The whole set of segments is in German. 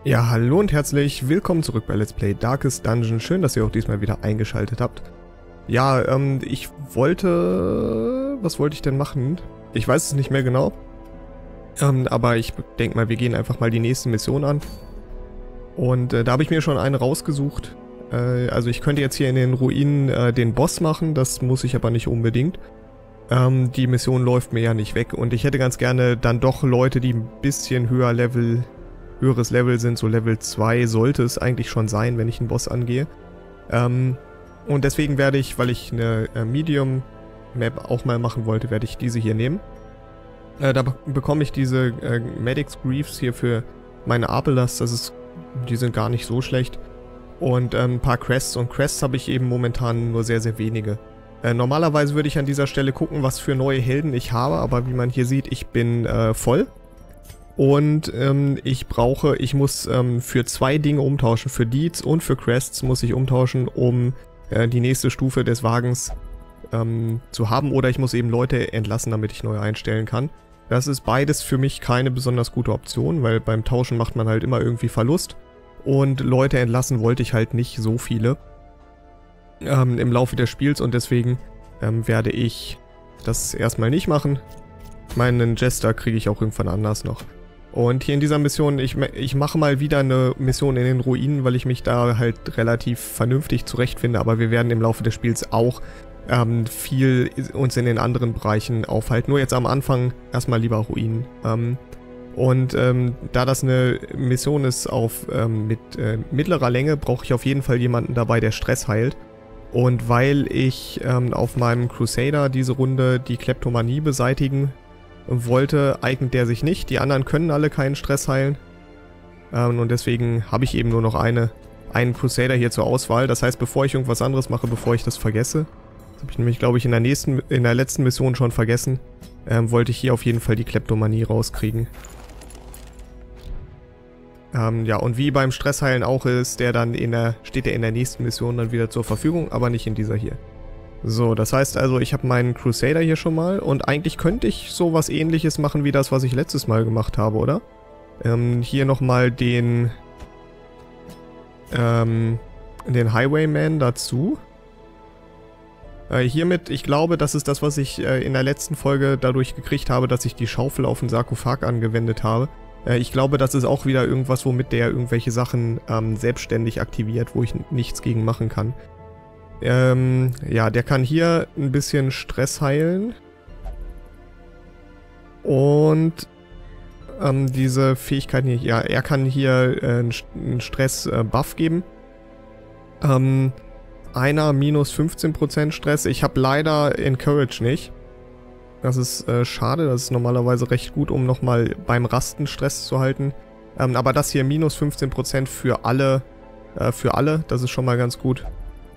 Ja, hallo und herzlich willkommen zurück bei Let's Play Darkest Dungeon. Schön, dass ihr auch diesmal wieder eingeschaltet habt. Ja, ich wollte... Was wollte ich denn machen? Ich weiß es nicht mehr genau. Aber ich denke mal, wir gehen einfach mal die nächste Mission an. Und da habe ich mir schon eine rausgesucht. Also ich könnte jetzt hier in den Ruinen den Boss machen, das muss ich aber nicht unbedingt. Die Mission läuft mir ja nicht weg und ich hätte ganz gerne dann doch Leute, die ein bisschen höheres Level sind, so Level 2 sollte es eigentlich schon sein, wenn ich einen Boss angehe. Und deswegen werde ich, weil ich eine Medium Map auch mal machen wollte, werde ich diese hier nehmen. Da bekomme ich diese Medic's Greaves hier für meine Abelas, die sind gar nicht so schlecht. Und ein paar Crests, und Crests habe ich eben momentan nur sehr, sehr wenige. Normalerweise würde ich an dieser Stelle gucken, was für neue Helden ich habe, aber wie man hier sieht, ich bin voll. Und ich muss für zwei Dinge umtauschen. Für Deeds und für Crests muss ich umtauschen, um die nächste Stufe des Wagens zu haben. Oder ich muss eben Leute entlassen, damit ich neue einstellen kann. Das ist beides für mich keine besonders gute Option, weil beim Tauschen macht man halt immer irgendwie Verlust. Und Leute entlassen wollte ich halt nicht so viele im Laufe des Spiels. Und deswegen werde ich das erstmal nicht machen. Meinen Jester kriege ich auch irgendwann anders noch. Und hier in dieser Mission, ich mache mal wieder eine Mission in den Ruinen, weil ich mich da halt relativ vernünftig zurechtfinde, aber wir werden im Laufe des Spiels auch viel uns in den anderen Bereichen aufhalten. Nur jetzt am Anfang erstmal lieber Ruinen. Da das eine Mission ist mit mittlerer Länge, brauche ich auf jeden Fall jemanden dabei, der Stress heilt. Und weil ich auf meinem Crusader diese Runde die Kleptomanie beseitigen wollte, eignet der sich nicht. Die anderen können alle keinen Stress heilen. Und deswegen habe ich eben nur noch einen Crusader hier zur Auswahl. Das heißt, bevor ich irgendwas anderes mache, bevor ich das vergesse, das habe ich nämlich, glaube ich, in der letzten Mission schon vergessen, wollte ich hier auf jeden Fall die Kleptomanie rauskriegen. Ja, und wie beim Stressheilen auch ist, steht der in der nächsten Mission dann wieder zur Verfügung, aber nicht in dieser hier. So, das heißt also, ich habe meinen Crusader hier schon mal und eigentlich könnte ich sowas Ähnliches machen wie das, was ich letztes Mal gemacht habe, oder? Hier nochmal den Highwayman dazu. Hiermit, ich glaube, das ist das, was ich in der letzten Folge dadurch gekriegt habe, dass ich die Schaufel auf den Sarkophag angewendet habe. Ich glaube, das ist auch wieder irgendwas, womit der irgendwelche Sachen selbstständig aktiviert, wo ich nichts gegen machen kann. Ja, der kann hier ein bisschen Stress heilen. Und diese Fähigkeiten hier, ja, er kann hier einen Stress-Buff geben. Einer minus 15% Stress. Ich habe leider Encourage nicht. Das ist schade, das ist normalerweise recht gut, um nochmal beim Rasten Stress zu halten. Aber das hier minus 15% für alle, das ist schon mal ganz gut.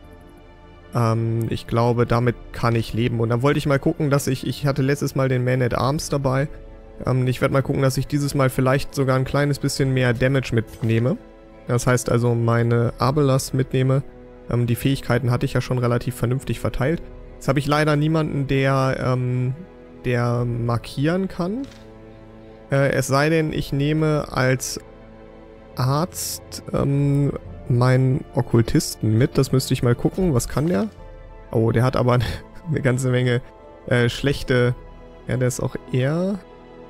Ich glaube, damit kann ich leben. Und dann wollte ich mal gucken, dass ich hatte letztes Mal den Man at Arms dabei. Ich werde mal gucken, dass ich dieses Mal vielleicht sogar ein kleines bisschen mehr Damage mitnehme. Das heißt also, meine Abelas mitnehme. Die Fähigkeiten hatte ich ja schon relativ vernünftig verteilt. Jetzt habe ich leider niemanden, der markieren kann. Es sei denn, ich nehme als Arzt meinen Okkultisten mit. Das müsste ich mal gucken. Was kann der? Oh, der hat aber eine ganze Menge schlechte... Ja, der ist auch eher...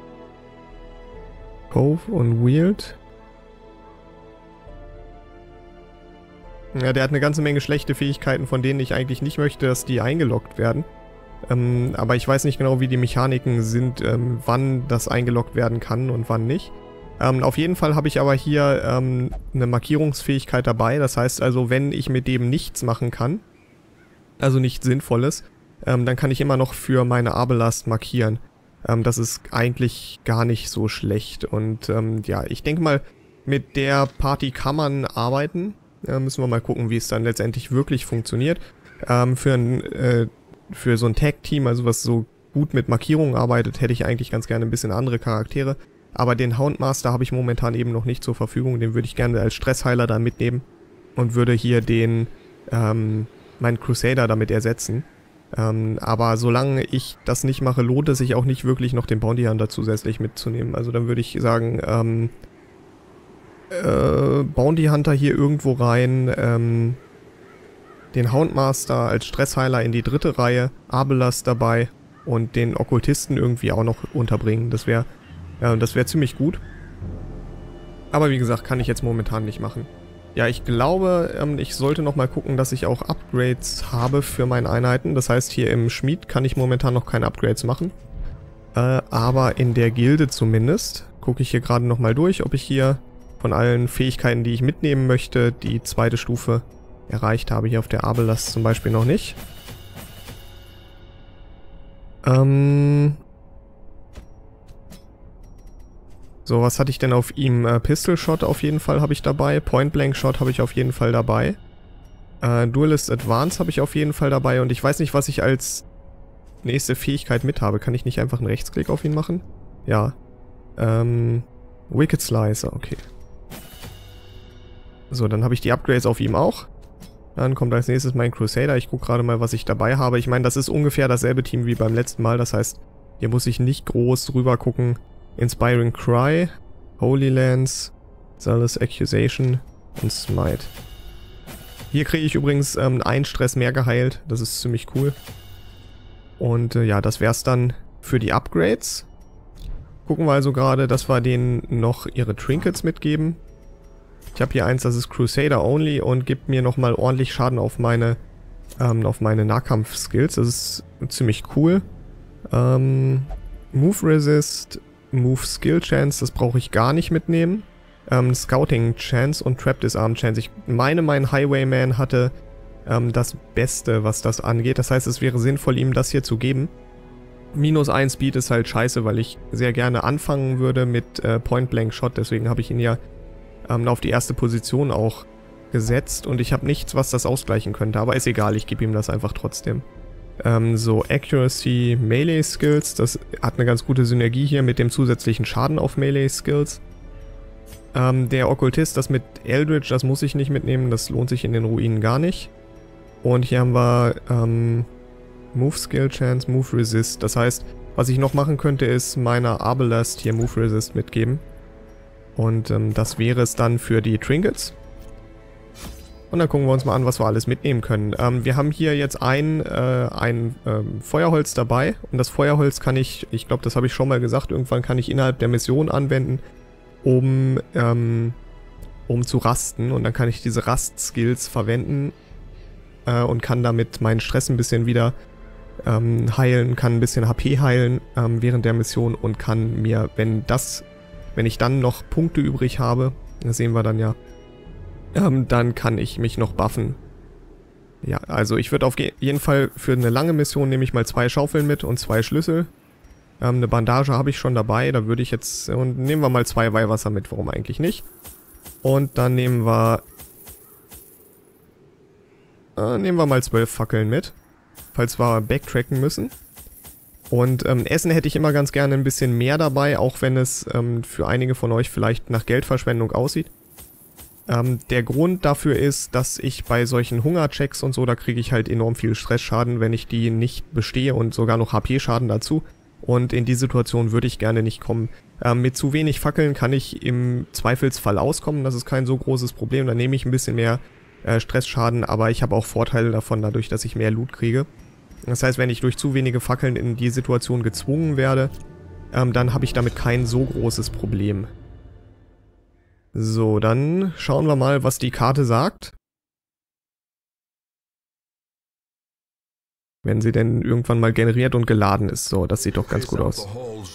Cove und Wield. Ja, der hat eine ganze Menge schlechte Fähigkeiten, von denen ich eigentlich nicht möchte, dass die eingeloggt werden. Aber ich weiß nicht genau, wie die Mechaniken sind, wann das eingeloggt werden kann und wann nicht. Auf jeden Fall habe ich aber hier eine Markierungsfähigkeit dabei. Das heißt also, wenn ich mit dem nichts machen kann, also nichts Sinnvolles, dann kann ich immer noch für meine Abelast markieren. Das ist eigentlich gar nicht so schlecht. Und ja, ich denke mal, mit der Party kann man arbeiten. Müssen wir mal gucken, wie es dann letztendlich wirklich funktioniert. Für so ein Tag-Team, also was so gut mit Markierungen arbeitet, hätte ich eigentlich ganz gerne ein bisschen andere Charaktere. Aber den Houndmaster habe ich momentan eben noch nicht zur Verfügung. Den würde ich gerne als Stressheiler dann mitnehmen und würde hier meinen Crusader damit ersetzen. Aber solange ich das nicht mache, lohnt es sich auch nicht wirklich noch den Bounty Hunter zusätzlich mitzunehmen. Also dann würde ich sagen, Bounty Hunter hier irgendwo rein, den Houndmaster als Stressheiler in die 3. Reihe, Abelas dabei und den Okkultisten irgendwie auch noch unterbringen. Das wäre ziemlich gut. Aber wie gesagt, kann ich jetzt momentan nicht machen. Ja, ich glaube, ich sollte nochmal gucken, dass ich auch Upgrades habe für meine Einheiten. Das heißt, hier im Schmied kann ich momentan noch keine Upgrades machen. Aber in der Gilde zumindest gucke ich hier gerade nochmal durch, ob ich hier von allen Fähigkeiten, die ich mitnehmen möchte, die 2. Stufe erreicht habe. Hier auf der Abelas zum Beispiel noch nicht. So, was hatte ich denn auf ihm? Pistol Shot auf jeden Fall habe ich dabei. Point Blank Shot habe ich auf jeden Fall dabei. Duelist Advance habe ich auf jeden Fall dabei. Und ich weiß nicht, was ich als nächste Fähigkeit mit habe. Kann ich nicht einfach einen Rechtsklick auf ihn machen? Ja. Wicked Slicer, okay. So, dann habe ich die Upgrades auf ihm auch. Dann kommt als nächstes mein Crusader. Ich gucke gerade mal, was ich dabei habe. Ich meine, das ist ungefähr dasselbe Team wie beim letzten Mal. Das heißt, hier muss ich nicht groß rüber gucken. Inspiring Cry, Holy Lands, Zealous Accusation und Smite. Hier kriege ich übrigens einen Stress mehr geheilt. Das ist ziemlich cool. Und ja, das wäre es dann für die Upgrades. Gucken wir also gerade, dass wir denen noch ihre Trinkets mitgeben. Ich habe hier eins, das ist Crusader Only und gibt mir nochmal ordentlich Schaden auf meine Nahkampf-Skills. Das ist ziemlich cool. Move Resist, Move Skill Chance, das brauche ich gar nicht mitnehmen. Scouting Chance und Trap Disarm Chance. Ich meine, mein Highwayman hatte das Beste, was das angeht. Das heißt, es wäre sinnvoll, ihm das hier zu geben. -1 Speed ist halt scheiße, weil ich sehr gerne anfangen würde mit Point Blank Shot. Deswegen habe ich ihn ja auf die erste Position auch gesetzt. Und ich habe nichts, was das ausgleichen könnte. Aber ist egal, ich gebe ihm das einfach trotzdem. So, Accuracy, Melee Skills. Das hat eine ganz gute Synergie hier mit dem zusätzlichen Schaden auf Melee Skills. Der Okkultist, das mit Eldritch, das muss ich nicht mitnehmen. Das lohnt sich in den Ruinen gar nicht. Und hier haben wir Move Skill Chance, Move Resist. Das heißt, was ich noch machen könnte, ist meiner Arbelast hier Move Resist mitgeben. Und das wäre es dann für die Trinkets. Und dann gucken wir uns mal an, was wir alles mitnehmen können. Wir haben hier jetzt ein Feuerholz dabei. Und das Feuerholz kann ich glaube, das habe ich schon mal gesagt, irgendwann kann ich innerhalb der Mission anwenden, um zu rasten. Und dann kann ich diese Rast-Skills verwenden und kann damit meinen Stress ein bisschen wieder heilen, kann ein bisschen HP heilen während der Mission und kann mir, wenn ich dann noch Punkte übrig habe, das sehen wir dann ja, dann kann ich mich noch buffen. Ja, also ich würde auf jeden Fall für eine lange Mission nehme ich mal 2 Schaufeln mit und 2 Schlüssel. Eine Bandage habe ich schon dabei, da würde ich jetzt, und nehmen wir mal 2 Weihwasser mit, warum eigentlich nicht. Und dann nehmen wir mal 12 Fackeln mit, falls wir backtracken müssen. Und Essen hätte ich immer ganz gerne ein bisschen mehr dabei, auch wenn es für einige von euch vielleicht nach Geldverschwendung aussieht. Der Grund dafür ist, dass ich bei solchen Hungerchecks und so, da kriege ich halt enorm viel Stressschaden, wenn ich die nicht bestehe und sogar noch HP-Schaden dazu. Und in die Situation würde ich gerne nicht kommen. Mit zu wenig Fackeln kann ich im Zweifelsfall auskommen, das ist kein so großes Problem, dann nehme ich ein bisschen mehr Stressschaden, aber ich habe auch Vorteile davon, dadurch, dass ich mehr Loot kriege. Das heißt, wenn ich durch zu wenige Fackeln in die Situation gezwungen werde, dann habe ich damit kein so großes Problem. So, dann schauen wir mal, was die Karte sagt. Wenn sie denn irgendwann mal generiert und geladen ist. So, das sieht doch ganz gut aus.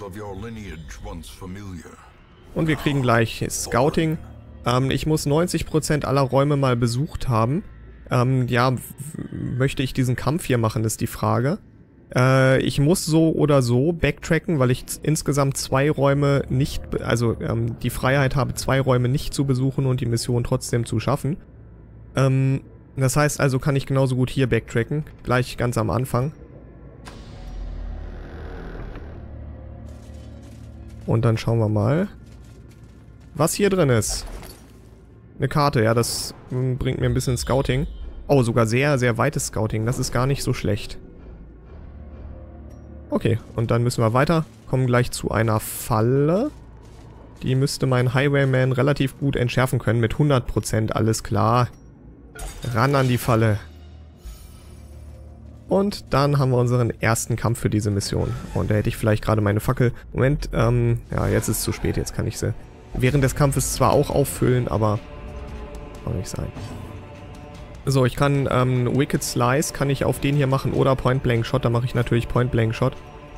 Und wir kriegen gleich Scouting. Ich muss 90% aller Räume mal besucht haben. Ja, möchte ich diesen Kampf hier machen, ist die Frage. Ich muss so oder so backtracken, weil ich insgesamt 2 Räume nicht, also die Freiheit habe, 2 Räume nicht zu besuchen und die Mission trotzdem zu schaffen. Das heißt also, kann ich genauso gut hier backtracken, gleich ganz am Anfang. Und dann schauen wir mal, was hier drin ist. Eine Karte, ja, das bringt mir ein bisschen Scouting. Oh, sogar sehr, sehr weites Scouting, das ist gar nicht so schlecht. Okay, und dann müssen wir weiter. Kommen gleich zu einer Falle. Die müsste mein Highwayman relativ gut entschärfen können mit 100%, alles klar. Ran an die Falle. Und dann haben wir unseren ersten Kampf für diese Mission. Und da hätte ich vielleicht gerade meine Fackel... Moment, ja, jetzt ist es zu spät, jetzt kann ich sie während des Kampfes zwar auch auffüllen, aber... Kann nicht sein. So, ich kann Wicked Slice kann ich auf den hier machen oder Point Blank Shot. Da mache ich natürlich Point Blank Shot.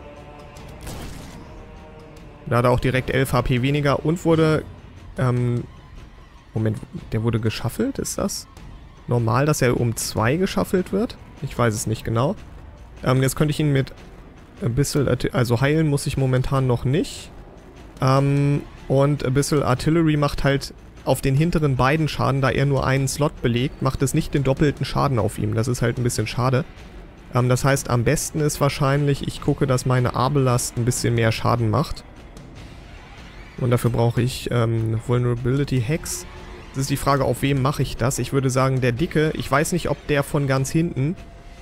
Da hat er auch direkt 11 HP weniger und wurde... Moment, der wurde geschaffelt, ist das? Normal, dass er um 2 geschaffelt wird? Ich weiß es nicht genau. Jetzt könnte ich ihn mit ein bisschen... Also heilen muss ich momentan noch nicht. Und ein bisschen Artillery macht halt auf den hinteren beiden Schaden, da er nur einen Slot belegt, macht es nicht den doppelten Schaden auf ihm. Das ist halt ein bisschen schade. Das heißt, am besten ist wahrscheinlich, ich gucke, dass meine Arbelast ein bisschen mehr Schaden macht. Und dafür brauche ich Vulnerability Hex. Das ist die Frage, auf wem mache ich das? Ich würde sagen, der Dicke, ich weiß nicht, ob der von ganz hinten,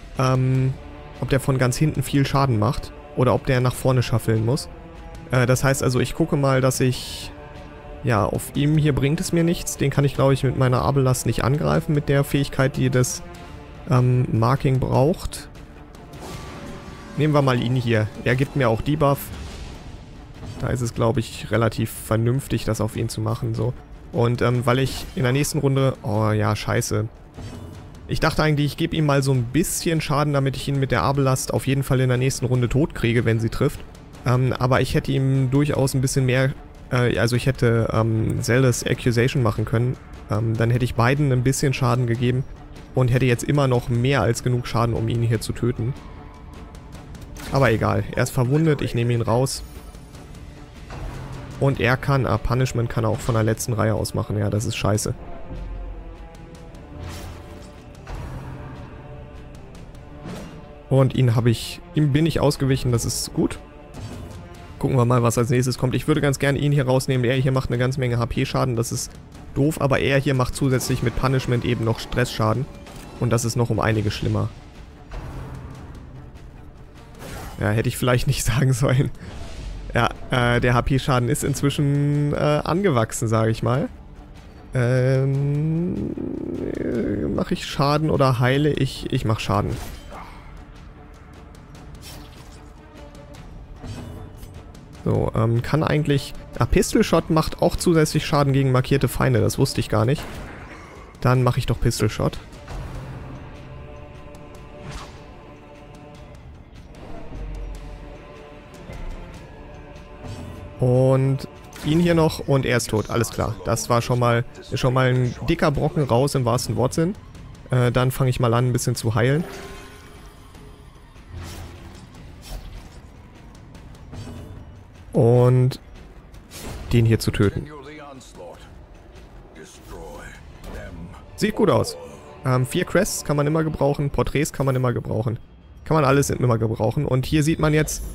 viel Schaden macht. Oder ob der nach vorne schaffeln muss. Das heißt also, ich gucke mal, dass ich... Ja, auf ihm hier bringt es mir nichts. Den kann ich, glaube ich, mit meiner Arbelast nicht angreifen, mit der Fähigkeit, die das Marking braucht. Nehmen wir mal ihn hier. Er gibt mir auch Debuff. Da ist es, glaube ich, relativ vernünftig, das auf ihn zu machen, so. Und weil ich in der nächsten Runde... Oh ja, scheiße. Ich dachte eigentlich, ich gebe ihm mal so ein bisschen Schaden, damit ich ihn mit der Arbelast auf jeden Fall in der nächsten Runde tot kriege, wenn sie trifft. Aber ich hätte ihm durchaus ein bisschen mehr... Also ich hätte Zelda's Accusation machen können. Dann hätte ich beiden ein bisschen Schaden gegeben. Und hätte jetzt immer noch mehr als genug Schaden, um ihn hier zu töten. Aber egal. Er ist verwundet, ich nehme ihn raus. Und er kann... Punishment kann er auch von der letzten Reihe aus machen. Ja, das ist scheiße. Und ihm bin ich ausgewichen, das ist gut. Gucken wir mal, was als nächstes kommt. Ich würde ganz gerne ihn hier rausnehmen. Er hier macht eine ganze Menge HP-Schaden, das ist doof. Aber er hier macht zusätzlich mit Punishment eben noch Stressschaden. Und das ist noch um einiges schlimmer. Ja, hätte ich vielleicht nicht sagen sollen. Ja, der HP-Schaden ist inzwischen angewachsen, sage ich mal. Mache ich Schaden oder heile ich? Ich mache Schaden. So, kann eigentlich... Pistol Shot macht auch zusätzlich Schaden gegen markierte Feinde, das wusste ich gar nicht. Dann mache ich doch Pistol Shot. Und ihn hier noch und er ist tot, alles klar. Das war schon mal ein dicker Brocken raus im wahrsten Wortsinn. Dann fange ich mal an, ein bisschen zu heilen. Und den hier zu töten. Sieht gut aus. 4 Crests kann man immer gebrauchen, Porträts kann man immer gebrauchen. Kann man alles immer gebrauchen. Und hier sieht man jetzt...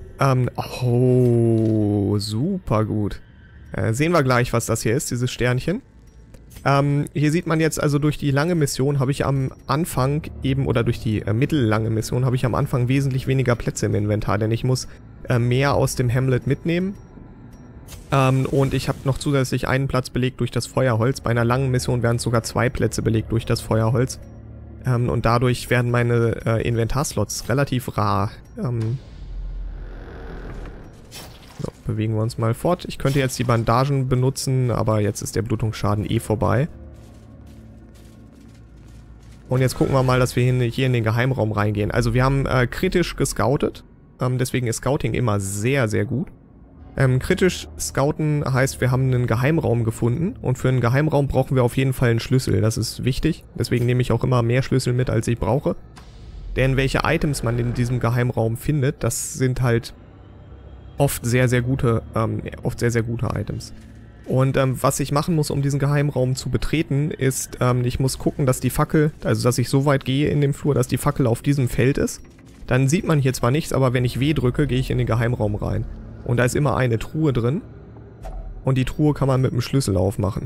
oh, super gut. Sehen wir gleich, was das hier ist, dieses Sternchen. Hier sieht man jetzt also durch die lange Mission habe ich am Anfang eben, oder durch die mittellange Mission habe ich am Anfang wesentlich weniger Plätze im Inventar, denn ich muss mehr aus dem Hamlet mitnehmen. Und ich habe noch zusätzlich einen Platz belegt durch das Feuerholz. Bei einer langen Mission wären es sogar 2 Plätze belegt durch das Feuerholz. Und dadurch werden meine Inventarslots relativ rar. So, bewegen wir uns mal fort. Ich könnte jetzt die Bandagen benutzen, aber jetzt ist der Blutungsschaden eh vorbei. Und jetzt gucken wir mal, dass wir hier in den Geheimraum reingehen. Also wir haben kritisch gescoutet. Deswegen ist Scouting immer sehr, sehr gut. Kritisch scouten heißt, wir haben einen Geheimraum gefunden. Und für einen Geheimraum brauchen wir auf jeden Fall einen Schlüssel. Das ist wichtig. Deswegen nehme ich auch immer mehr Schlüssel mit, als ich brauche. Denn welche Items man in diesem Geheimraum findet, das sind halt oft sehr, sehr gute Items. Und was ich machen muss, um diesen Geheimraum zu betreten, ist, ich muss gucken, dass die Fackel, also dass ich so weit gehe in dem Flur, dass die Fackel auf diesem Feld ist. Dann sieht man hier zwar nichts, aber wenn ich W drücke, gehe ich in den Geheimraum rein. Und da ist immer eine Truhe drin. Und die Truhe kann man mit dem Schlüssel aufmachen.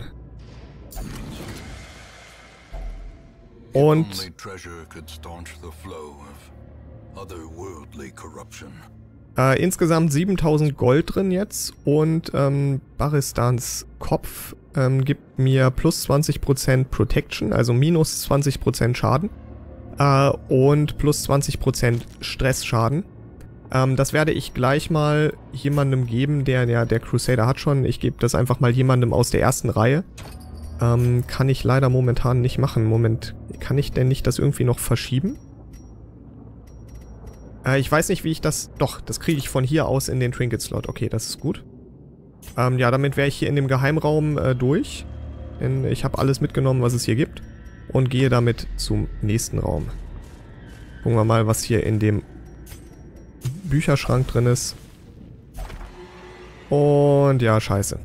Und... Insgesamt 7000 Gold drin jetzt und Baristans Kopf gibt mir plus 20% Protection, also minus 20% Schaden und plus 20% Stressschaden. Das werde ich gleich mal jemandem geben, der Crusader hat schon. Ich gebe das einfach mal jemandem aus der ersten Reihe. Kann ich leider momentan nicht machen. Moment, kann ich denn nicht das irgendwie noch verschieben? Ich weiß nicht, wie ich das... Doch, das kriege ich von hier aus in den Trinket-Slot. Okay, das ist gut. Ja, damit wäre ich hier in dem Geheimraum durch. Denn ich habe alles mitgenommen, was es hier gibt. Und gehe damit zum nächsten Raum. Gucken wir mal, was hier in dem Bücherschrank drin ist. Und ja, scheiße.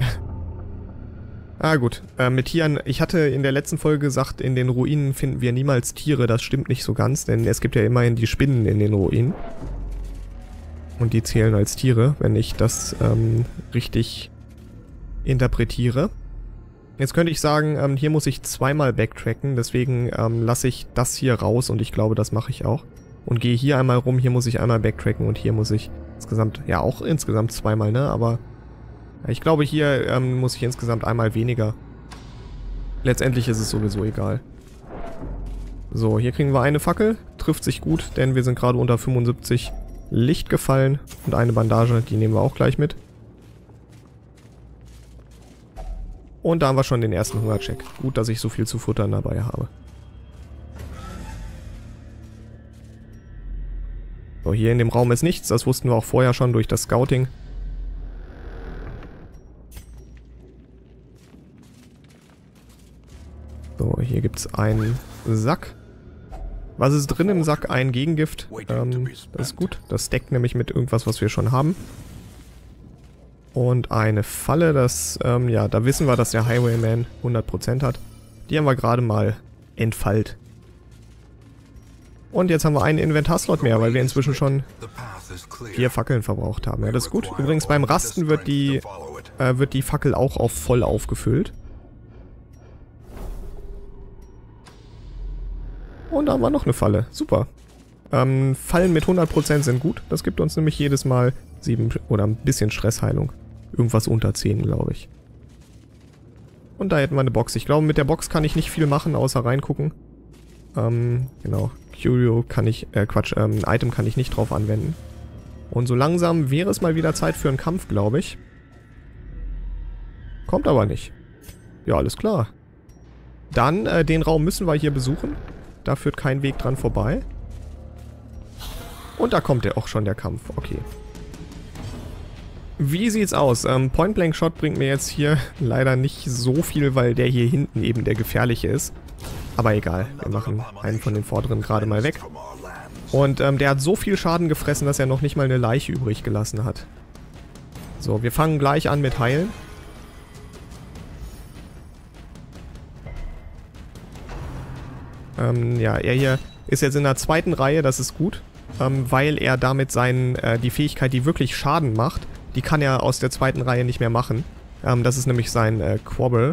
Ah gut, mit Tieren, ich hatte in der letzten Folge gesagt, in den Ruinen finden wir niemals Tiere. Das stimmt nicht so ganz, denn es gibt ja immerhin die Spinnen in den Ruinen. Und die zählen als Tiere, wenn ich das richtig interpretiere. Jetzt könnte ich sagen, hier muss ich zweimal backtracken, deswegen lasse ich das hier raus und ich glaube, das mache ich auch. Und gehe hier einmal rum, hier muss ich einmal backtracken und hier muss ich insgesamt, ja auch insgesamt zweimal, ne, aber... Ich glaube, hier muss ich insgesamt einmal weniger. Letztendlich ist es sowieso egal. So, hier kriegen wir eine Fackel. Trifft sich gut, denn wir sind gerade unter 75 Licht gefallen. Und eine Bandage, die nehmen wir auch gleich mit. Und da haben wir schon den ersten Hungercheck. Gut, dass ich so viel zu futtern dabei habe. So, hier in dem Raum ist nichts. Das wussten wir auch vorher schon durch das Scouting. So, hier gibt es einen Sack. Was ist drin im Sack? Ein Gegengift. Das ist gut. Das deckt nämlich mit irgendwas, was wir schon haben. Und eine Falle, das, ja, da wissen wir, dass der Highwayman 100% hat. Die haben wir gerade mal entfallt. Und jetzt haben wir einen Inventarslot mehr, weil wir inzwischen schon 4 Fackeln verbraucht haben. Ja, das ist gut. Übrigens beim Rasten wird die Fackel auch auf voll aufgefüllt. Und da haben wir noch eine Falle. Super. Fallen mit 100% sind gut. Das gibt uns nämlich jedes Mal 7 oder ein bisschen Stressheilung. Irgendwas unter 10, glaube ich. Und da hätten wir eine Box. Ich glaube, mit der Box kann ich nicht viel machen, außer reingucken. Genau. Curio kann ich, Item kann ich nicht drauf anwenden. Und so langsam wäre es mal wieder Zeit für einen Kampf, glaube ich. Kommt aber nicht. Ja, alles klar. Dann, den Raum müssen wir hier besuchen. Da führt kein Weg dran vorbei. Und da kommt ja auch schon der Kampf. Okay. Wie sieht's aus? Point-Blank-Shot bringt mir jetzt hier leider nicht so viel, weil der hier hinten eben der gefährliche ist. Aber egal. Wir machen einen von den vorderen gerade mal weg. Und der hat so viel Schaden gefressen, dass er noch nicht mal eine Leiche übrig gelassen hat. So, wir fangen gleich an mit Heilen. Ja, er hier ist jetzt in der zweiten Reihe, das ist gut, weil er damit die Fähigkeit, die wirklich Schaden macht, die kann er aus der zweiten Reihe nicht mehr machen. Das ist nämlich sein Quarrel,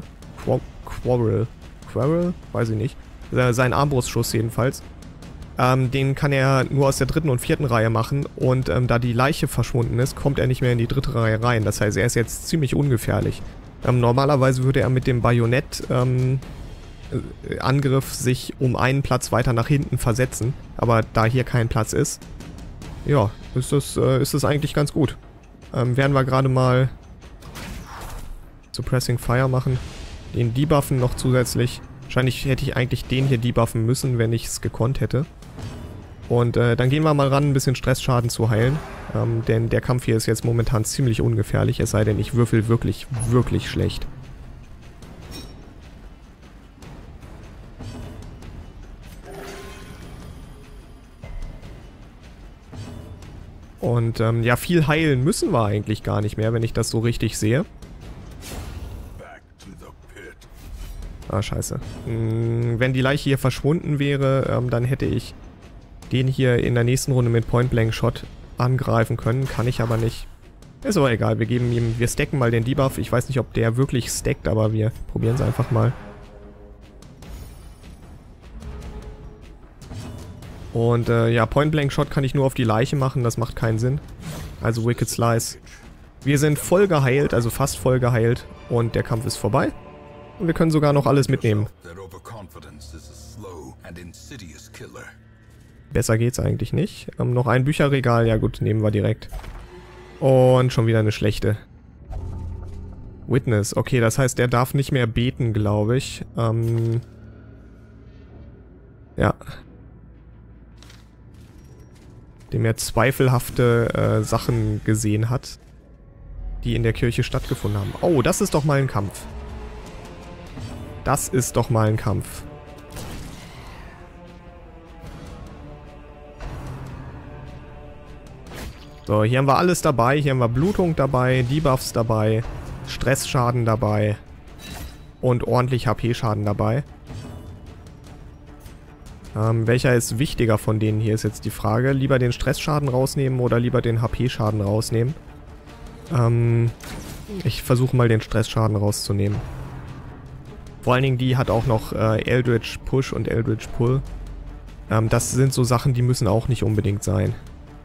weiß ich nicht, sein Armbrustschuss jedenfalls. Den kann er nur aus der dritten und vierten Reihe machen und da die Leiche verschwunden ist, kommt er nicht mehr in die dritte Reihe rein. Das heißt, er ist jetzt ziemlich ungefährlich. Normalerweise würde er mit dem Bajonett Angriff sich um einen Platz weiter nach hinten versetzen, aber da hier kein Platz ist, ja, ist das eigentlich ganz gut. Werden wir gerade mal Suppressing Fire machen, den debuffen noch zusätzlich. Wahrscheinlich hätte ich eigentlich den hier debuffen müssen, wenn ich es gekonnt hätte. Und dann gehen wir mal ran, ein bisschen Stressschaden zu heilen, denn der Kampf hier ist jetzt momentan ziemlich ungefährlich, es sei denn, ich würfel wirklich, wirklich schlecht. Und ja, viel heilen müssen wir eigentlich gar nicht mehr, wenn ich das so richtig sehe. Ah, scheiße. Wenn die Leiche hier verschwunden wäre, dann hätte ich den hier in der nächsten Runde mit Point-Blank-Shot angreifen können. Kann ich aber nicht. Ist aber egal, wir stacken mal den Debuff. Ich weiß nicht, ob der wirklich stackt, aber wir probieren es einfach mal. Und ja, Point-Blank-Shot kann ich nur auf die Leiche machen, das macht keinen Sinn. Also Wicked Slice. Wir sind voll geheilt, also fast voll geheilt. Und der Kampf ist vorbei. Und wir können sogar noch alles mitnehmen. Besser geht's eigentlich nicht. Noch ein Bücherregal, ja gut, nehmen wir direkt. Und schon wieder eine schlechte. Witness, okay, das heißt, der darf nicht mehr beten, glaube ich. Ja. Dem er zweifelhafte Sachen gesehen hat, die in der Kirche stattgefunden haben. Oh, das ist doch mal ein Kampf. Das ist doch mal ein Kampf. So, hier haben wir alles dabei. Hier haben wir Blutung dabei, Debuffs dabei, Stressschaden dabei und ordentlich HP-Schaden dabei. Welcher ist wichtiger von denen hier, ist jetzt die Frage. Lieber den Stressschaden rausnehmen oder lieber den HP-Schaden rausnehmen? Ich versuche mal den Stressschaden rauszunehmen. Vor allen Dingen die hat auch noch Eldritch Push und Eldritch Pull. Das sind so Sachen, die müssen auch nicht unbedingt sein.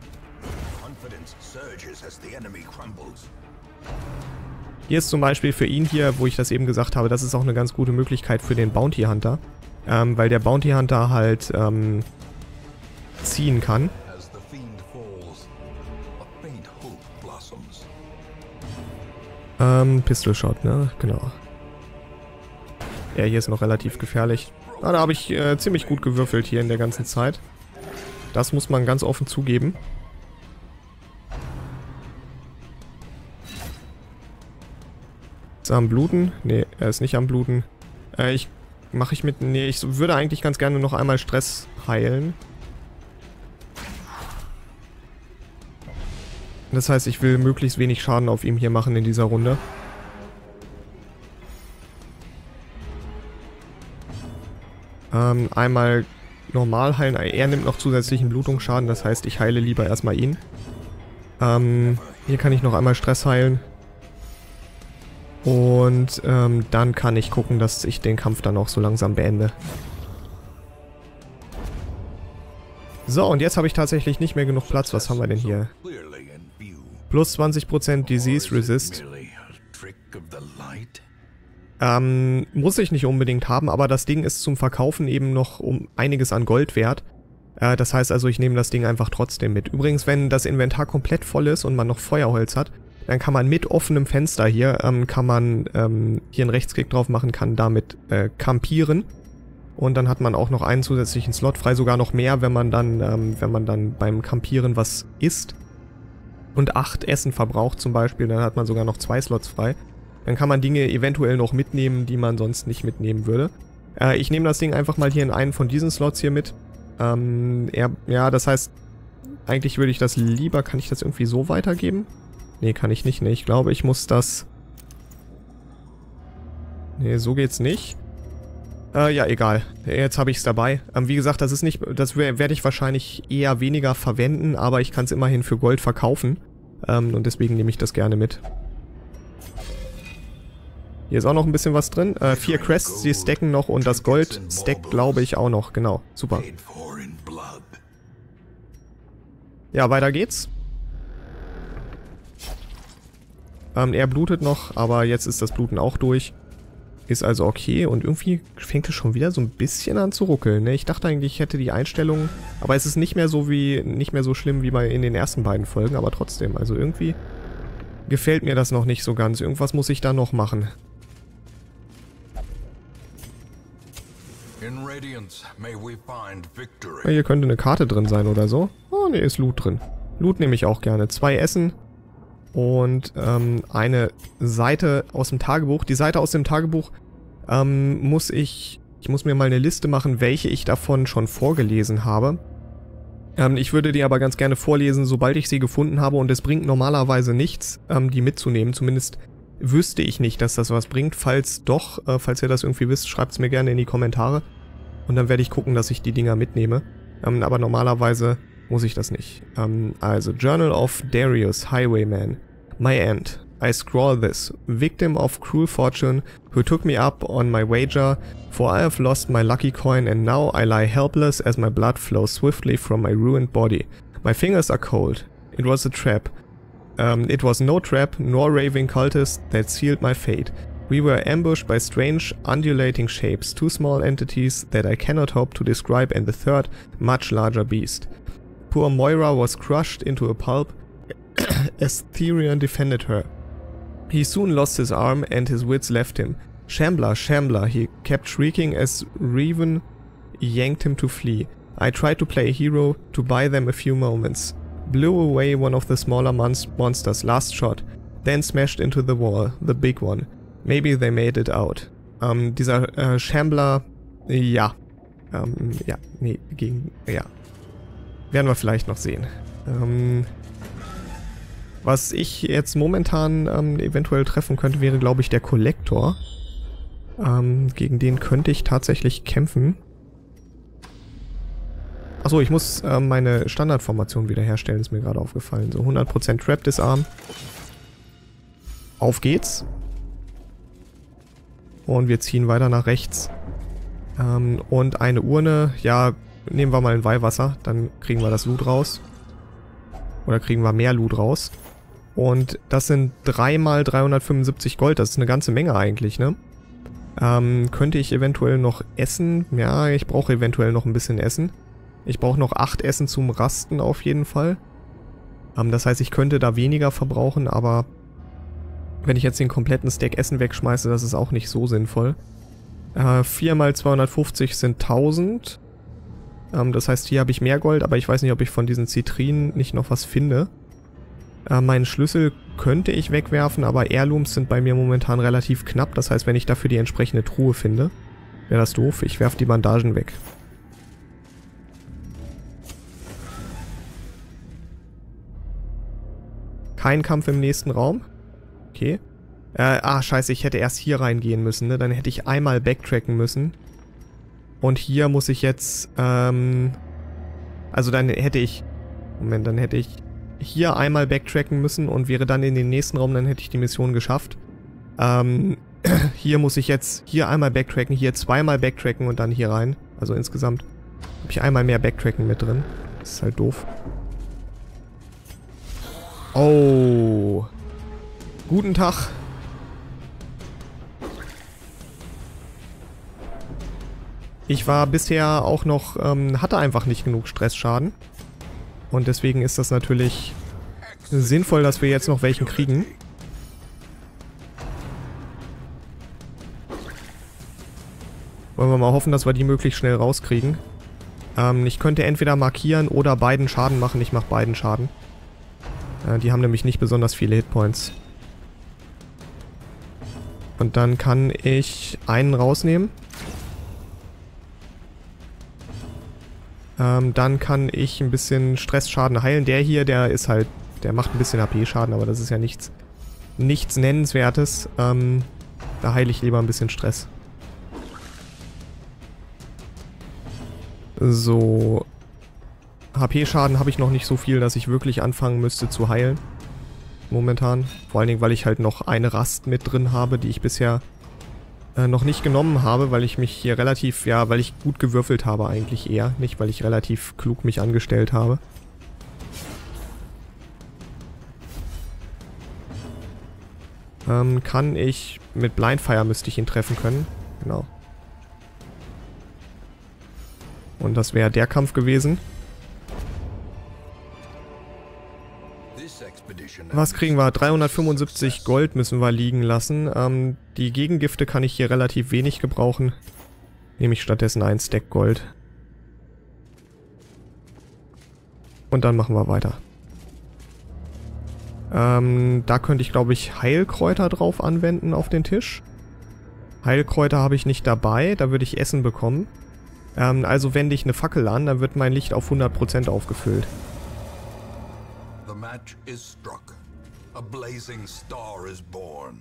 Hier ist zum Beispiel für ihn hier, wo ich das eben gesagt habe, das ist auch eine ganz gute Möglichkeit für den Bounty Hunter. Weil der Bounty Hunter halt ziehen kann. Pistol Shot, ne? Genau. Ja, hier ist noch relativ gefährlich. Ah, da habe ich ziemlich gut gewürfelt hier in der ganzen Zeit. Das muss man ganz offen zugeben. Ist er am Bluten? Ne, er ist nicht am Bluten. Ich würde eigentlich ganz gerne noch einmal Stress heilen. Das heißt, ich will möglichst wenig Schaden auf ihm hier machen in dieser Runde. Einmal normal heilen. Er nimmt noch zusätzlichen Blutungsschaden, das heißt, ich heile lieber erstmal ihn. Hier kann ich noch einmal Stress heilen. Und dann kann ich gucken, dass ich den Kampf dann auch so langsam beende. So, und jetzt habe ich tatsächlich nicht mehr genug Platz. Was haben wir denn hier? Plus 20% Disease Resist. Muss ich nicht unbedingt haben, aber das Ding ist zum Verkaufen eben noch um einiges an Gold wert. Das heißt also, ich nehme das Ding einfach trotzdem mit. Übrigens, wenn das Inventar komplett voll ist und man noch Feuerholz hat, dann kann man mit offenem Fenster hier, hier einen Rechtsklick drauf machen, kann damit campieren. Und dann hat man auch noch einen zusätzlichen Slot frei, sogar noch mehr, wenn man dann beim Campieren was isst und 8 Essen verbraucht zum Beispiel, dann hat man sogar noch 2 Slots frei. Dann kann man Dinge eventuell noch mitnehmen, die man sonst nicht mitnehmen würde. Ich nehme das Ding einfach mal hier in einen von diesen Slots hier mit. Ja, das heißt, eigentlich würde ich das lieber, kann ich das irgendwie so weitergeben? Nee, kann ich nicht, ne? Ich glaube, ich muss das... Nee, so geht's nicht. Ja, egal. Jetzt habe ich es dabei. Wie gesagt, das ist nicht... Das werde ich wahrscheinlich eher weniger verwenden, aber ich kann es immerhin für Gold verkaufen. Und deswegen nehme ich das gerne mit. Hier ist auch noch ein bisschen was drin. 4 Crests, die stacken noch und das Gold stackt, glaube ich, auch noch. Genau, super. Ja, weiter geht's. Er blutet noch, aber jetzt ist das Bluten auch durch. Ist also okay und irgendwie fängt es schon wieder so ein bisschen an zu ruckeln, ne? Ich dachte eigentlich, ich hätte die Einstellungen, aber es ist nicht mehr so schlimm wie in den ersten beiden Folgen, aber trotzdem, also irgendwie gefällt mir das noch nicht so ganz. Irgendwas muss ich da noch machen. Ja, hier könnte eine Karte drin sein oder so. Oh, ne, ist Loot drin. Loot nehme ich auch gerne. 2 Essen. Und eine Seite aus dem Tagebuch. Die Seite aus dem Tagebuch ich muss mir mal eine Liste machen, welche ich davon schon vorgelesen habe. Ich würde die aber ganz gerne vorlesen, sobald ich sie gefunden habe. Und es bringt normalerweise nichts, die mitzunehmen. Zumindest wüsste ich nicht, dass das was bringt. Falls doch, falls ihr das irgendwie wisst, schreibt es mir gerne in die Kommentare. Und dann werde ich gucken, dass ich die Dinger mitnehme. Aber normalerweise muss ich das nicht. Also, Journal of Darius, Highwayman. My End. I scrawl this. Victim of cruel fortune who took me up on my wager, for I have lost my lucky coin and now I lie helpless as my blood flows swiftly from my ruined body. My fingers are cold. It was a trap. It was no trap, nor raving cultists that sealed my fate. We were ambushed by strange, undulating shapes, two small entities that I cannot hope to describe, and the third, much larger beast. Poor Moira was crushed into a pulp as Therion defended her. He soon lost his arm and his wits left him. Shambler, Shambler, he kept shrieking as Revan yanked him to flee. I tried to play a hero to buy them a few moments. Blew away one of the smaller monsters, last shot. Then smashed into the wall, the big one. Maybe they made it out. Dieser Shambler, ja. Werden wir vielleicht noch sehen. Was ich jetzt momentan eventuell treffen könnte, wäre, glaube ich, der Kollektor. Gegen den könnte ich tatsächlich kämpfen. Achso, ich muss meine Standardformation wiederherstellen, ist mir gerade aufgefallen. So 100% Trap Disarm. Auf geht's. Und wir ziehen weiter nach rechts. Und eine Urne, ja, nehmen wir mal ein Weihwasser, dann kriegen wir das Loot raus. Oder kriegen wir mehr Loot raus. Und das sind 3 mal 375 Gold, das ist eine ganze Menge eigentlich, ne? Könnte ich eventuell noch essen? Ja, ich brauche eventuell noch ein bisschen Essen. Ich brauche noch 8 Essen zum Rasten auf jeden Fall. Das heißt, ich könnte da weniger verbrauchen, aber wenn ich jetzt den kompletten Stack Essen wegschmeiße, das ist auch nicht so sinnvoll. 4 mal 250 sind 1000. Das heißt, hier habe ich mehr Gold, aber ich weiß nicht, ob ich von diesen Zitrinen nicht noch was finde. Meinen Schlüssel könnte ich wegwerfen, aber Heirlooms sind bei mir momentan relativ knapp. Das heißt, wenn ich dafür die entsprechende Truhe finde, wäre das doof. Ich werfe die Bandagen weg. Kein Kampf im nächsten Raum. Okay. Scheiße, ich hätte erst hier reingehen müssen, ne? Dann hätte ich einmal backtracken müssen. Und hier muss ich jetzt, also dann hätte ich, Moment, dann hätte ich hier einmal backtracken müssen und wäre dann in den nächsten Raum, dann hätte ich die Mission geschafft. Hier muss ich jetzt hier einmal backtracken, hier zweimal backtracken und dann hier rein. Also insgesamt habe ich einmal mehr Backtracken mit drin. Das ist halt doof. Oh. Guten Tag. Ich war bisher auch noch, hatte einfach nicht genug Stressschaden. Und deswegen ist das natürlich sinnvoll, dass wir jetzt noch welchen kriegen. Wollen wir mal hoffen, dass wir die möglichst schnell rauskriegen. Ich könnte entweder markieren oder beiden Schaden machen. Ich mache beiden Schaden. Die haben nämlich nicht besonders viele Hitpoints. Und dann kann ich einen rausnehmen. Dann kann ich ein bisschen Stressschaden heilen. Der hier, der ist halt, der macht ein bisschen HP-Schaden, aber das ist ja nichts Nennenswertes. Da heile ich lieber ein bisschen Stress. So. HP-Schaden habe ich noch nicht so viel, dass ich wirklich anfangen müsste zu heilen. Momentan. Vor allen Dingen, weil ich halt noch eine Rast mit drin habe, die ich bisher noch nicht genommen habe, weil ich mich hier relativ, ja, weil ich gut gewürfelt habe eigentlich eher. Nicht, weil ich relativ klug mich angestellt habe. Kann ich, mit Blindfire müsste ich ihn treffen können. Genau. Und das wäre der Kampf gewesen. Was kriegen wir? 375 Gold müssen wir liegen lassen. Die Gegengifte kann ich hier relativ wenig gebrauchen. Nehme ich stattdessen einen Stack Gold. Und dann machen wir weiter. Da könnte ich, glaube ich, Heilkräuter drauf anwenden auf den Tisch. Heilkräuter habe ich nicht dabei, da würde ich Essen bekommen. Also wende ich eine Fackel an, dann wird mein Licht auf 100% aufgefüllt. Match is struck. A blazing star is born.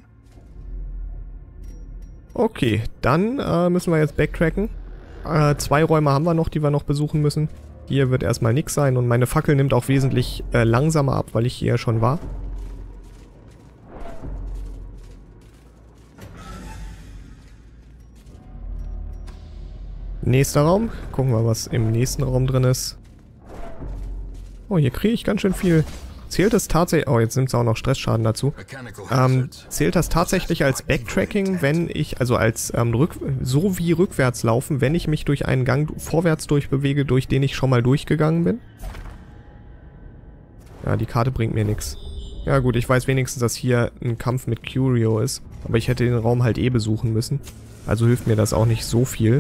Okay, dann müssen wir jetzt backtracken. 2 Räume haben wir noch, die wir noch besuchen müssen. Hier wird erstmal nichts sein und meine Fackel nimmt auch wesentlich langsamer ab, weil ich hier schon war. Nächster Raum. Gucken wir, was im nächsten Raum drin ist. Oh, hier kriege ich ganz schön viel. Zählt das tatsächlich... Oh, jetzt nimmt es auch noch Stressschaden dazu. Zählt das tatsächlich als Backtracking, wenn ich... Also als so wie rückwärts laufen, wenn ich mich durch einen Gang vorwärts durchbewege, durch den ich schon mal durchgegangen bin? Ja, die Karte bringt mir nichts. Ja gut, ich weiß wenigstens, dass hier ein Kampf mit Curio ist. Aber ich hätte den Raum halt eh besuchen müssen. Also hilft mir das auch nicht so viel.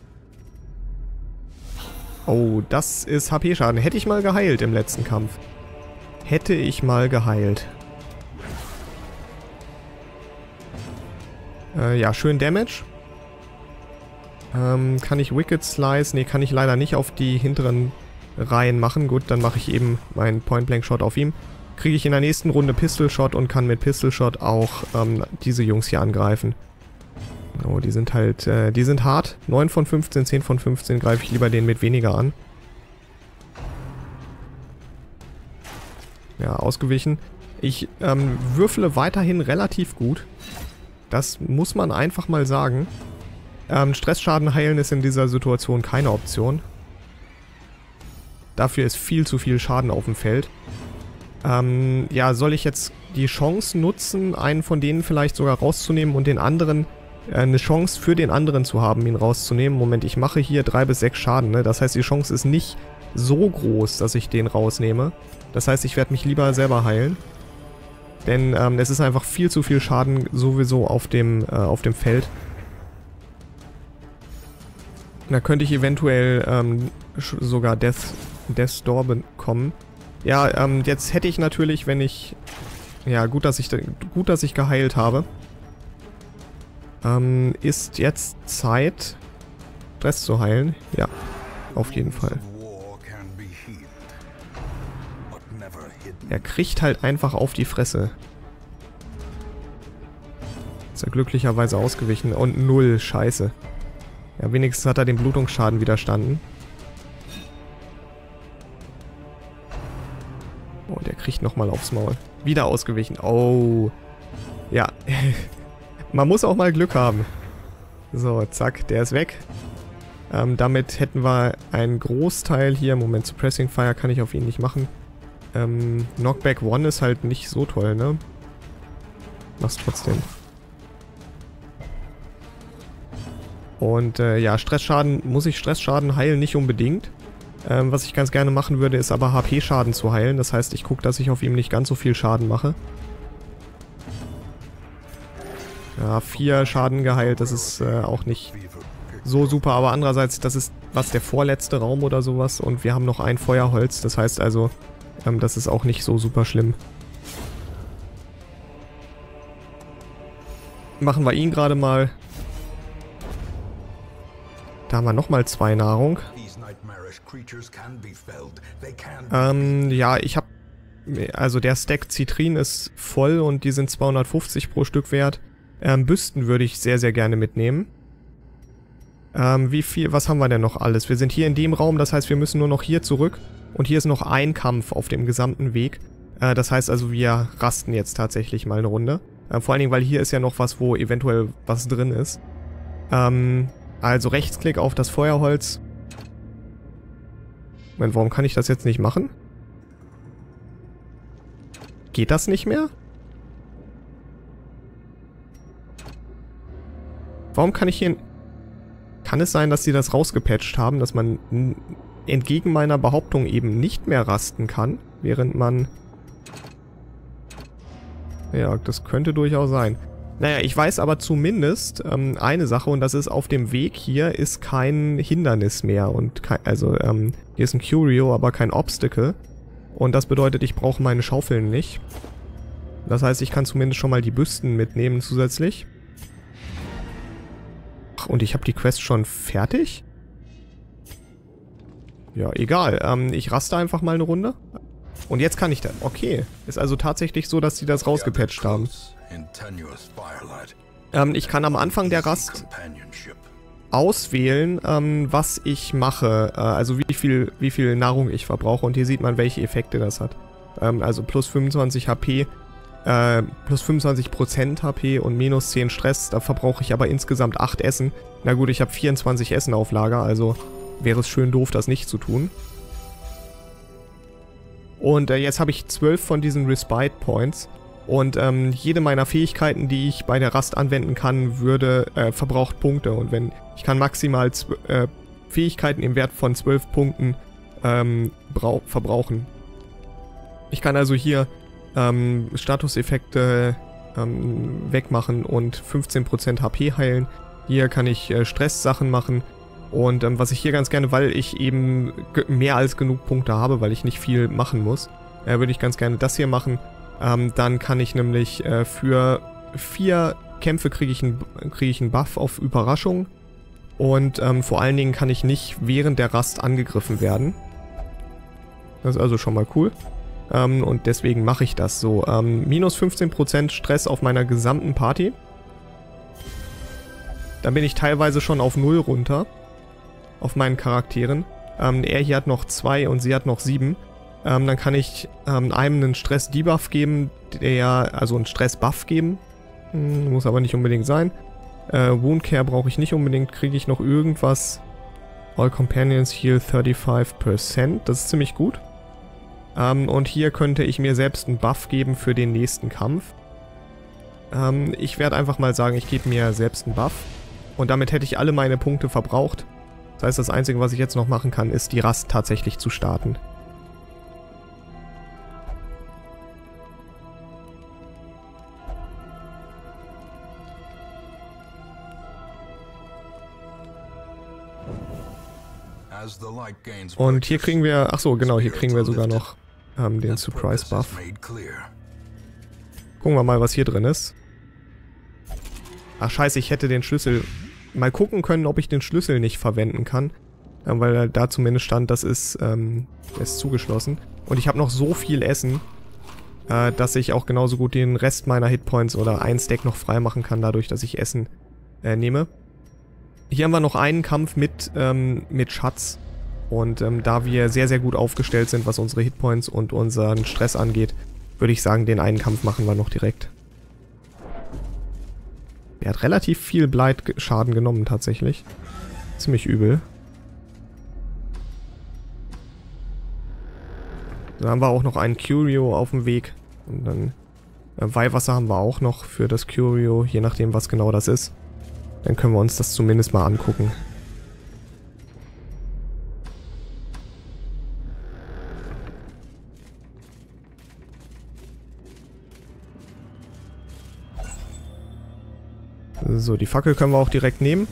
Oh, das ist HP-Schaden. Hätte ich mal geheilt im letzten Kampf. Hätte ich mal geheilt. Ja, schön Damage. Kann ich Wicked Slice? Ne, kann ich leider nicht auf die hinteren Reihen machen. Gut, dann mache ich eben meinen Point-Blank-Shot auf ihm. Kriege ich in der nächsten Runde Pistol-Shot und kann mit Pistol-Shot auch diese Jungs hier angreifen. Oh, die sind halt, die sind hart. 9 von 15, 10 von 15 greife ich lieber den mit weniger an. Ja, ausgewichen. Ich würfele weiterhin relativ gut. Das muss man einfach mal sagen. Stressschaden heilen ist in dieser Situation keine Option. Dafür ist viel zu viel Schaden auf dem Feld. Ja, soll ich jetzt die Chance nutzen, einen von denen vielleicht sogar rauszunehmen und den anderen, eine Chance für den anderen zu haben, ihn rauszunehmen? Moment, ich mache hier 3 bis 6 Schaden, ne? Das heißt, die Chance ist nicht so groß, dass ich den rausnehme. Das heißt, ich werde mich lieber selber heilen. Denn es ist einfach viel zu viel Schaden sowieso auf dem Feld. Da könnte ich eventuell sogar Death's Door bekommen. Ja, jetzt hätte ich natürlich, wenn ich... Ja, gut, dass ich geheilt habe. Ist jetzt Zeit, Stress zu heilen? Ja, auf jeden Fall. Er kriegt halt einfach auf die Fresse. Ist er glücklicherweise ausgewichen. Und 0, scheiße. Ja, wenigstens hat er den Blutungsschaden widerstanden. Oh, der kriegt nochmal aufs Maul. Wieder ausgewichen. Oh. Ja. Man muss auch mal Glück haben. So, zack, der ist weg. Damit hätten wir einen Großteil hier. Moment, Suppressing Fire kann ich auf ihn nicht machen. Knockback 1 ist halt nicht so toll, ne? Mach's trotzdem. Und ja, Stressschaden, muss ich Stressschaden heilen? Nicht unbedingt. Was ich ganz gerne machen würde, ist aber HP-Schaden zu heilen. Das heißt, ich gucke, dass ich auf ihm nicht ganz so viel Schaden mache. Ja, 4 Schaden geheilt, das ist auch nicht so super. Aber andererseits, das ist der vorletzte Raum oder sowas. Und wir haben noch ein Feuerholz. Das heißt also, das ist auch nicht so super schlimm. Machen wir ihn gerade mal. Da haben wir nochmal 2 Nahrung. Ja, ich habe... Also der Stack Zitrin ist voll und die sind 250 pro Stück wert. Büsten würde ich sehr, sehr gerne mitnehmen. Wie viel... Was haben wir denn noch alles? Wir sind hier in dem Raum, das heißt, wir müssen nur noch hier zurück. Und hier ist noch ein Kampf auf dem gesamten Weg. Das heißt also, wir rasten jetzt tatsächlich mal eine Runde. Vor allen Dingen, weil hier ist ja noch was, wo eventuell was drin ist. Also Rechtsklick auf das Feuerholz. Moment, warum kann ich das jetzt nicht machen? Geht das nicht mehr? Warum kann ich hier... Kann es sein, dass sie das rausgepatcht haben, dass man entgegen meiner Behauptung eben nicht mehr rasten kann, während man... Ja, das könnte durchaus sein. Naja, ich weiß aber zumindest eine Sache, und das ist, auf dem Weg hier ist kein Hindernis mehr. Und hier ist ein Curio, aber kein Obstacle. Und das bedeutet, ich brauche meine Schaufeln nicht. Das heißt, ich kann zumindest schon mal die Büsten mitnehmen zusätzlich. Ach, und ich habe die Quest schon fertig? Ja, egal. Ich raste einfach mal eine Runde. Und jetzt kann ich da... Okay. Ist also tatsächlich so, dass sie das rausgepatcht haben. Ich kann am Anfang der Rast auswählen, was ich mache. Also wie viel Nahrung ich verbrauche. Und hier sieht man, welche Effekte das hat. Also plus 25 HP plus 25% HP und minus 10 Stress. Da verbrauche ich aber insgesamt 8 Essen. Na gut, ich habe 24 Essen auf Lager, also wäre es schön doof, das nicht zu tun. Und jetzt habe ich 12 von diesen Respite Points. Und jede meiner Fähigkeiten, die ich bei der Rast anwenden kann, verbraucht Punkte. Und wenn ich kann maximal Fähigkeiten im Wert von 12 Punkten verbrauchen. Ich kann also hier Statuseffekte wegmachen und 15% HP heilen. Hier kann ich Stress-Sachen machen. Und was ich hier ganz gerne, weil ich eben mehr als genug Punkte habe, weil ich nicht viel machen muss, würde ich ganz gerne das hier machen. Dann kann ich nämlich für 4 Kämpfe kriege ich einen Buff auf Überraschung. Und vor allen Dingen kann ich nicht während der Rast angegriffen werden. Das ist also schon mal cool. Und deswegen mache ich das so. Minus 15% Stress auf meiner gesamten Party. Dann bin ich teilweise schon auf 0 runter. Auf meinen Charakteren. Er hier hat noch 2 und sie hat noch 7. Dann kann ich einem einen Stress-Debuff geben, also einen Stress-Buff geben. Muss aber nicht unbedingt sein. Wound Care brauche ich nicht unbedingt. Kriege ich noch irgendwas? All Companions heal 35%. Das ist ziemlich gut. Und hier könnte ich mir selbst einen Buff geben für den nächsten Kampf. Ich werde einfach mal sagen, ich gebe mir selbst einen Buff. Und damit hätte ich alle meine Punkte verbraucht. Das heißt, das Einzige, was ich jetzt noch machen kann, ist die Rast tatsächlich zu starten. Und hier kriegen wir, achso, genau, hier kriegen wir sogar noch den Surprise Buff. Gucken wir mal, was hier drin ist. Ach scheiße, ich hätte den Schlüssel mal gucken können, ob ich den Schlüssel nicht verwenden kann. Weil da zumindest stand, das ist, der ist zugeschlossen. Und ich habe noch so viel Essen, dass ich auch genauso gut den Rest meiner Hitpoints oder ein Stack noch frei machen kann, dadurch, dass ich Essen nehme. Hier haben wir noch einen Kampf mit Schatz. Und da wir sehr, sehr gut aufgestellt sind, was unsere Hitpoints und unseren Stress angeht, würde ich sagen, den einen Kampf machen wir noch direkt. Er hat relativ viel Blight-Schaden genommen, tatsächlich. Ziemlich übel. Dann haben wir auch noch einen Curio auf dem Weg. Und dann Weihwasser haben wir auch noch für das Curio, je nachdem, was genau das ist. Dann können wir uns das zumindest mal angucken. So, die Fackel können wir auch direkt nehmen.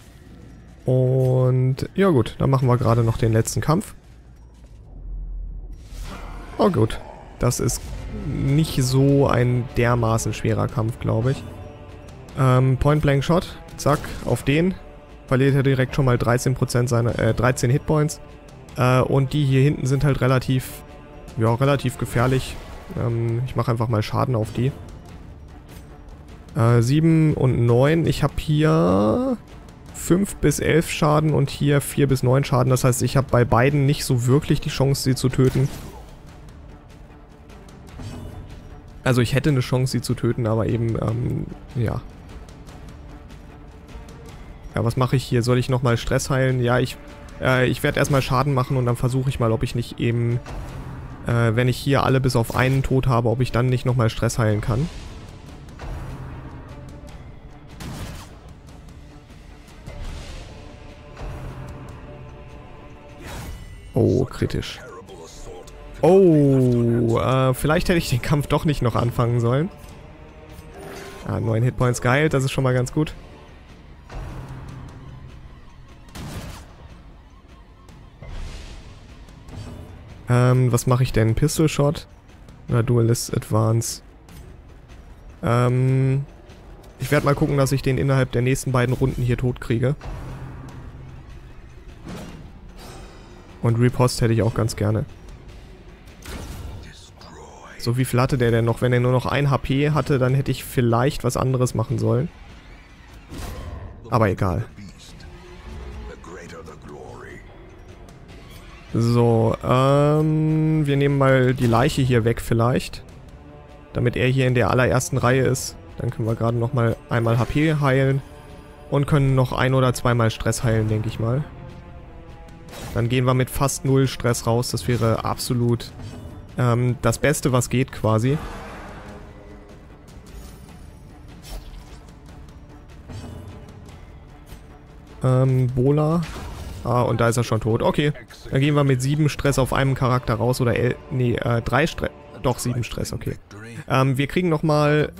Und ja gut, dann machen wir gerade noch den letzten Kampf. Oh gut, das ist nicht so ein dermaßen schwerer Kampf, glaube ich. Point Blank Shot, zack, auf den. Verliert er direkt schon mal 13% seiner, 13 Hitpoints. Und die hier hinten sind halt relativ gefährlich. Ich mache einfach mal Schaden auf die. 7 und 9. Ich habe hier 5 bis 11 Schaden und hier 4 bis 9 Schaden. Das heißt, ich habe bei beiden nicht so wirklich die Chance, sie zu töten. Also ich hätte eine Chance, sie zu töten, aber eben, ja. Ja, was mache ich hier? Soll ich nochmal Stress heilen? Ja, ich werde erstmal Schaden machen und dann versuche ich mal, ob ich nicht eben, wenn ich hier alle bis auf einen Tod habe, ob ich dann nicht nochmal Stress heilen kann. Oh, kritisch. Oh, vielleicht hätte ich den Kampf doch nicht noch anfangen sollen. 9 Hitpoints geheilt, das ist schon mal ganz gut. Was mache ich denn? Pistol Shot? Oder Duelist Advance? Ich werde mal gucken, dass ich den innerhalb der nächsten beiden Runden hier tot kriege. Und Riposte hätte ich auch ganz gerne. So, wie viel hatte der denn noch? Wenn er nur noch 1 HP hatte, dann hätte ich vielleicht was anderes machen sollen. Aber egal. So, wir nehmen mal die Leiche hier weg vielleicht. damit er hier in der allerersten Reihe ist. Dann können wir gerade nochmal einmal HP heilen und können noch ein- oder zweimal Stress heilen, denke ich mal. Dann gehen wir mit fast 0 Stress raus. Das wäre absolut das Beste, was geht quasi. Bola. Ah, und da ist er schon tot. Okay, dann gehen wir mit 7 Stress auf einem Charakter raus. Oder 3 Stress. Doch, 7 Stress, okay. Wir kriegen nochmal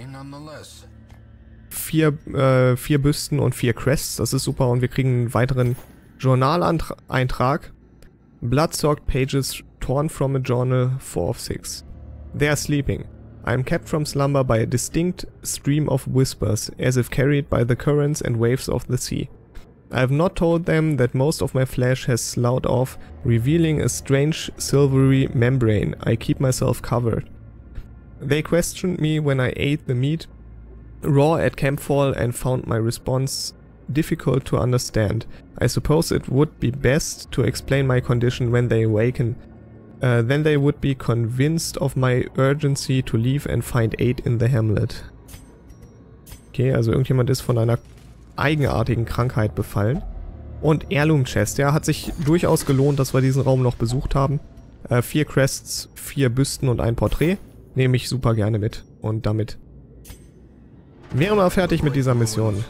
4 Büsten und 4 Crests. Das ist super. Und wir kriegen einen weiteren Journaleintrag. Blood-soaked pages torn from a journal 4 of 6. They are sleeping. I am kept from slumber by a distinct stream of whispers, as if carried by the currents and waves of the sea. I have not told them that most of my flesh has sloughed off, revealing a strange silvery membrane. I keep myself covered. They questioned me when I ate the meat raw at campfall and found my response difficult to understand. I suppose it would be best to explain my condition when they awaken. Then they would be convinced of my urgency to leave and find aid in the hamlet. Okay, also irgendjemand ist von einer eigenartigen Krankheit befallen. Und Heirloom Chest, ja, hat sich durchaus gelohnt, dass wir diesen Raum noch besucht haben. 4 Crests, 4 Büsten und ein Porträt. Nehme ich super gerne mit. Und damit wären wir fertig mit dieser Mission.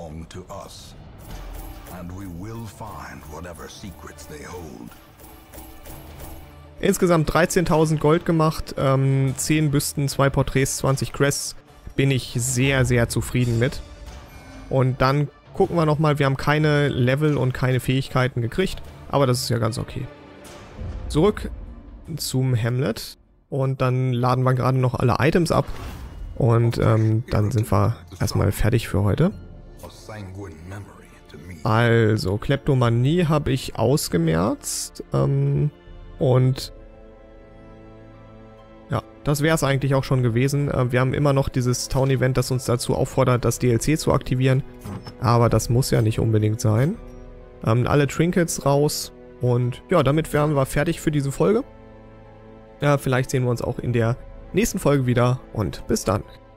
Insgesamt 13.000 Gold gemacht, 10 Büsten, 2 Porträts, 20 Crests. Bin ich sehr, sehr zufrieden mit. Und dann gucken wir nochmal, wir haben keine Level und keine Fähigkeiten gekriegt, aber das ist ja ganz okay. Zurück zum Hamlet und dann laden wir gerade noch alle Items ab und dann sind wir erstmal fertig für heute. Also, Kleptomanie habe ich ausgemerzt und ja, das wäre es eigentlich auch schon gewesen. Wir haben immer noch dieses Town-Event, das uns dazu auffordert, das DLC zu aktivieren. Aber das muss ja nicht unbedingt sein. Alle Trinkets raus. Und ja, damit wären wir fertig für diese Folge. Ja, vielleicht sehen wir uns auch in der nächsten Folge wieder. Und bis dann.